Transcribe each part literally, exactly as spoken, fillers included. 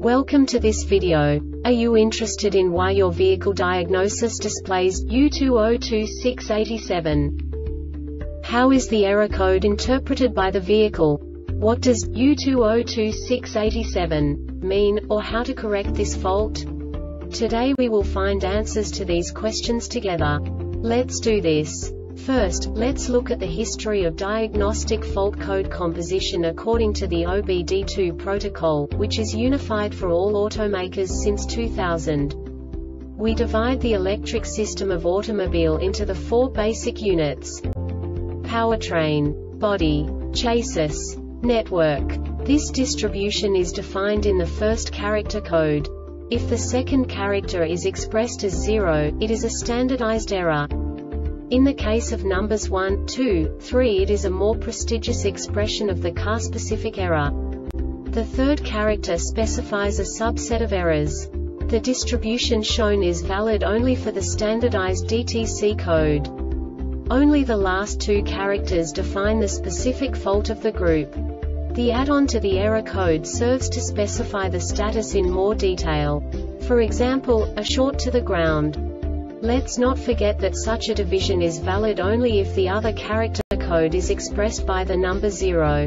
Welcome to this video. Are you interested in why your vehicle diagnosis displays U two zero two six eight seven? How is the error code interpreted by the vehicle? What does U two zero two six eight seven mean, or how to correct this fault? Today we will find answers to these questions together. Let's do this. First, let's look at the history of diagnostic fault code composition according to the O B D two protocol, which is unified for all automakers since two thousand. We divide the electric system of automobile into the four basic units: powertrain, body, chassis, network. This distribution is defined in the first character code. If the second character is expressed as zero, it is a standardized error. In the case of numbers one, two, three, it is a more prestigious expression of the car-specific error. The third character specifies a subset of errors. The distribution shown is valid only for the standardized D T C code. Only the last two characters define the specific fault of the group. The add-on to the error code serves to specify the status in more detail. For example, a short to the ground. Let's not forget that such a division is valid only if the other character code is expressed by the number zero.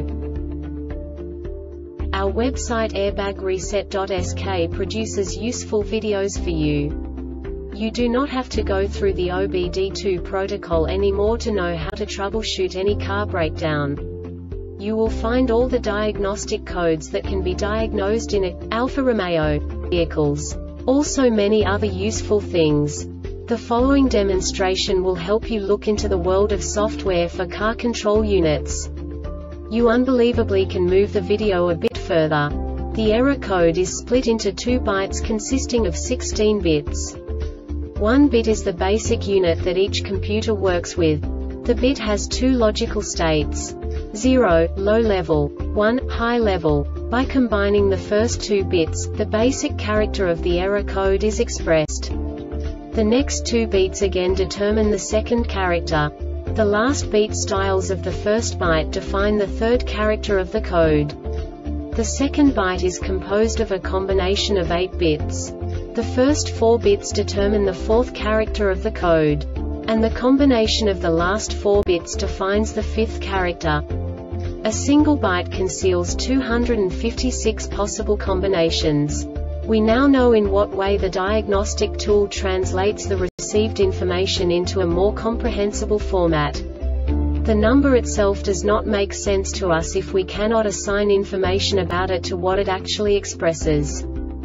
Our website airbag reset dot S K produces useful videos for you. You do not have to go through the O B D two protocol anymore to know how to troubleshoot any car breakdown. You will find all the diagnostic codes that can be diagnosed in Alfa Romeo vehicles. Also many other useful things. The following demonstration will help you look into the world of software for car control units. You unbelievably can move the video a bit further. The error code is split into two bytes consisting of sixteen bits. One bit is the basic unit that each computer works with. The bit has two logical states: zero, low level, one, high level. By combining the first two bits, the basic character of the error code is expressed. The next two beats again determine the second character. The last beat styles of the first byte define the third character of the code. The second byte is composed of a combination of eight bits. The first four bits determine the fourth character of the code. And the combination of the last four bits defines the fifth character. A single byte conceals two hundred fifty-six possible combinations. We now know in what way the diagnostic tool translates the received information into a more comprehensible format. The number itself does not make sense to us if we cannot assign information about it to what it actually expresses.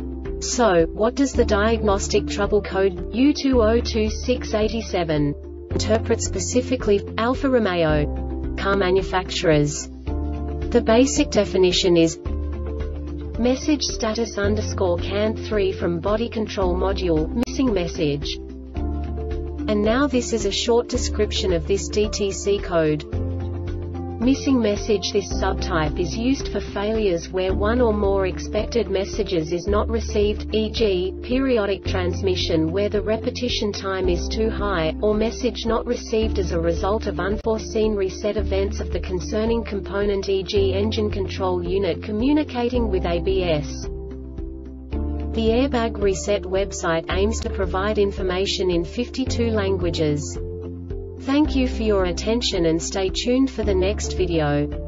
So, what does the diagnostic trouble code U two zero two six eight seven interpret specifically for Alfa Romeo car manufacturers? The basic definition is message status underscore can three from body control module, missing message. And now this is a short description of this D T C code. Missing message. This subtype is used for failures where one or more expected messages is not received, for example, periodic transmission where the repetition time is too high, or message not received as a result of unforeseen reset events of the concerning component, for example engine control unit communicating with A B S. The Airbag Reset website aims to provide information in fifty-two languages. Thank you for your attention and stay tuned for the next video.